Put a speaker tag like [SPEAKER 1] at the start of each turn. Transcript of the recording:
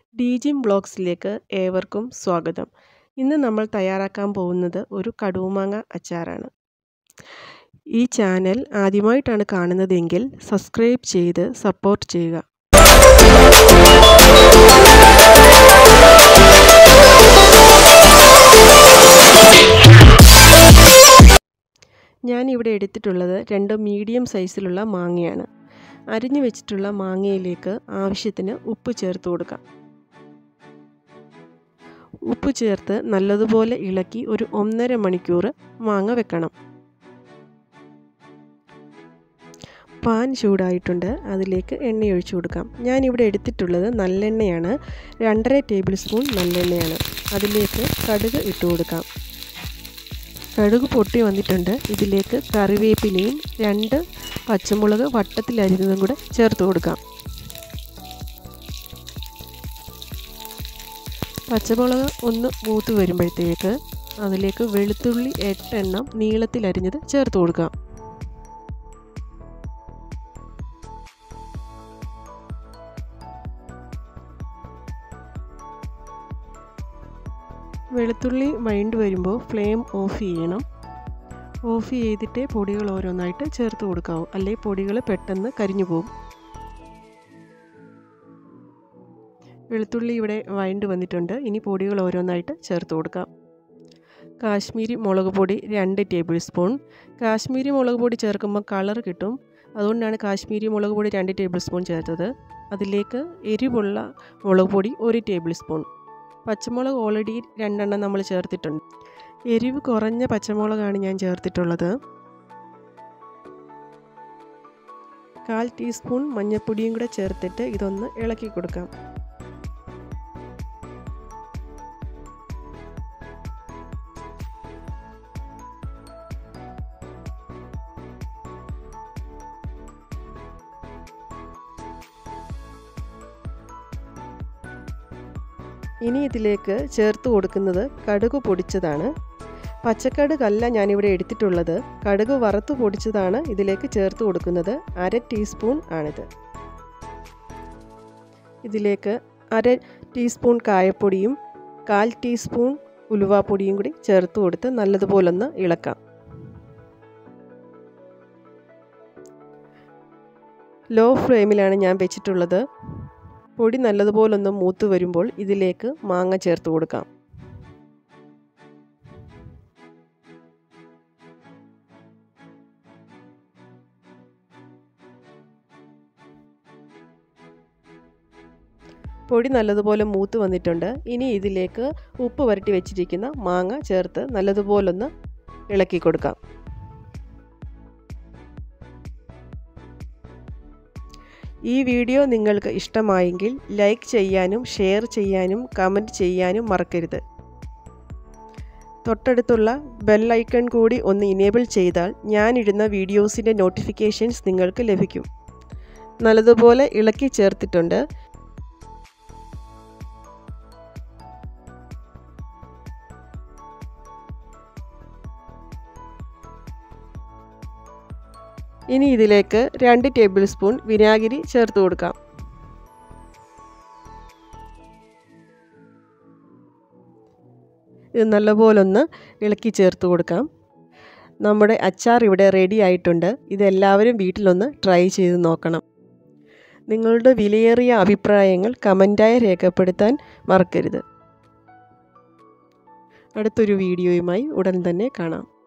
[SPEAKER 1] DEEGIM ബ്ലോഗ്സിലേക്ക് ഏവർക്കും സ്വാഗതം. ഇന്ന് നമ്മൾ തയ്യാറാക്കാൻ പോകുന്നത് ഒരു കടുമാങ്ങ അച്ചാറാണ്. ഈ ചാനൽ ആദ്യമായിട്ടാണ് കാണുന്നതെങ്കിൽ സബ്സ്ക്രൈബ് ചെയ്ത് സപ്പോർട്ട് ചെയ്യുക. ഞാൻ ഇവിടെ എടുത്തിട്ടുള്ളത് 2 മീഡിയം സൈസിലുള്ള മാങ്ങയാണ്. അരിഞ്ഞു വെച്ചിട്ടുള്ള മാങ്ങയിലേക്ക് ആവശ്യത്തിന് ഉപ്പ് ചേർത്ത് കൊടുക്കാം. ഉപ്പ് ചേർത്ത് നല്ലതുപോലെ ഇളക്കി ഒരു 1.5 മണിക്കൂർ മാങ്ങ വെക്കണം. പാൻ ചൂടായിട്ടുണ്ട്. അതിലേക്ക് എണ്ണ ഒഴിച്ചു കൊടുക്കാം. ഞാനിവിടെ എടുത്തിട്ടുള്ളത് നല്ലെണ്ണയാണ്. 2.5 ടേബിൾ സ്പൂൺ നല്ലെണ്ണയാണ്. അതിലേക്ക് കടുക് ഇട്ട് കൊടുക്കാം. കടുക് പൊട്ടി വന്നിട്ടുണ്ട്. ഇതിലേക്ക് കറിവേപ്പിലയും 2 പച്ചമുളക് വട്ടത്തിൽ അരിഞ്ഞതും കൂടെ ചേർത്ത് കൊടുക്കാം. പച്ചമുളക് ഒന്ന് മൂത്ത് വരുമ്പോഴത്തേക്ക് അതിലേക്ക് വെളുത്തുള്ളി 8 എണ്ണം നീളത്തിൽ അരിഞ്ഞത് ചേർത്ത് കൊടുക്കാം. വെളുത്തുള്ളി വഴണ്ട് വരുമ്പോൾ ഫ്ലെയിം ഓഫ് ചെയ്യണം. ഓഫ് ചെയ്തിട്ട് പൊടികൾ ഓരോന്നായിട്ട് ചേർത്ത് കൊടുക്കാവൂ, അല്ലെങ്കിൽ പൊടികൾ പെട്ടെന്ന് കരിഞ്ഞു പോകും. വെളുത്തുള്ളി ഇവിടെ വഴണ്ട് വന്നിട്ടുണ്ട്. ഇനി പൊടികൾ ഓരോന്നായിട്ട് ചേർത്ത് കൊടുക്കാം. കാശ്മീരി മുളക് പൊടി 2 ടേബിൾ സ്പൂൺ. കാശ്മീരി മുളക് പൊടി ചേർക്കുമ്പോൾ കളർ കിട്ടും, അതുകൊണ്ടാണ് കാശ്മീരി മുളക് പൊടി 2 ടേബിൾ സ്പൂൺ ചേർത്തത്. അതിലേക്ക് എരിവുള്ള മുളക് പൊടി 1 ടേബിൾ സ്പൂൺ. പച്ചമുളക് ഓൾറെഡി 2 എണ്ണം നമ്മൾ ചേർത്തിട്ടുണ്ട്. എരിവ് കുറഞ്ഞ പച്ചമുളകാണ് ഞാൻ ചേർത്തിട്ടുള്ളത്. 1/4 ടീസ്പൂൺ മഞ്ഞൾപ്പൊടിയും കൂടെ ചേർത്തിട്ട് ഇതൊന്ന് ഇളക്കി കൊടുക്കാം. ഇനി ഇതിലേക്ക് ചേർത്ത് കൊടുക്കുന്നത് കടുക് പൊടിച്ചതാണ്. പച്ചക്കടുകല്ല ഞാനിവിടെ എടുത്തിട്ടുള്ളത്, കടുക് വറുത്ത് പൊടിച്ചതാണ് ഇതിലേക്ക് ചേർത്ത് കൊടുക്കുന്നത്. 1/2 ടീസ്പൂൺ ആണിത്. ഇതിലേക്ക് 1/2 ടീസ്പൂൺ കായപ്പൊടിയും 1/4 ടീസ്പൂൺ ഉലുവാപ്പൊടിയും കൂടി ചേർത്ത് കൊടുത്ത് നല്ലതുപോലൊന്ന് ഇളക്കാം. ലോ ഫ്ലെയിമിലാണ് ഞാൻ വെച്ചിട്ടുള്ളത്. പൊടി നല്ലതുപോലൊന്ന് മൂത്ത് വരുമ്പോൾ ഇതിലേക്ക് മാങ്ങ ചേർത്ത് കൊടുക്കാം. പൊടി നല്ലതുപോലെ മൂത്ത് വന്നിട്ടുണ്ട്. ഇനി ഇതിലേക്ക് ഉപ്പ് വരട്ടി വെച്ചിരിക്കുന്ന മാങ്ങ ചേർത്ത് നല്ലതുപോലൊന്ന് ഇളക്കി കൊടുക്കാം. ഈ വീഡിയോ നിങ്ങൾക്ക് ഇഷ്ടമായെങ്കിൽ ലൈക്ക് ചെയ്യാനും ഷെയർ ചെയ്യാനും കമൻറ്റ് ചെയ്യാനും മറക്കരുത്. തൊട്ടടുത്തുള്ള ബെൽ ഐക്കൺ കൂടി ഒന്ന് ഇനേബിൾ ചെയ്താൽ ഞാനിടുന്ന വീഡിയോസിൻ്റെ നോട്ടിഫിക്കേഷൻസ് നിങ്ങൾക്ക് ലഭിക്കും. നല്ലതുപോലെ ഇളക്കി ചേർത്തിട്ടുണ്ട്. ഇനി ഇതിലേക്ക് 2 ടേബിൾ സ്പൂൺ വിനാഗിരി ചേർത്ത് കൊടുക്കാം. ഇത് നല്ലപോലൊന്ന് ഇളക്കി ചേർത്ത് കൊടുക്കാം. നമ്മുടെ അച്ചാർ ഇവിടെ റെഡി ആയിട്ടുണ്ട്. ഇതെല്ലാവരും വീട്ടിലൊന്ന് ട്രൈ ചെയ്ത് നോക്കണം. നിങ്ങളുടെ വിലയേറിയ അഭിപ്രായങ്ങൾ കമൻറ്റായി രേഖപ്പെടുത്താൻ മറക്കരുത്. അടുത്തൊരു വീഡിയോയുമായി ഉടൻ തന്നെ കാണാം.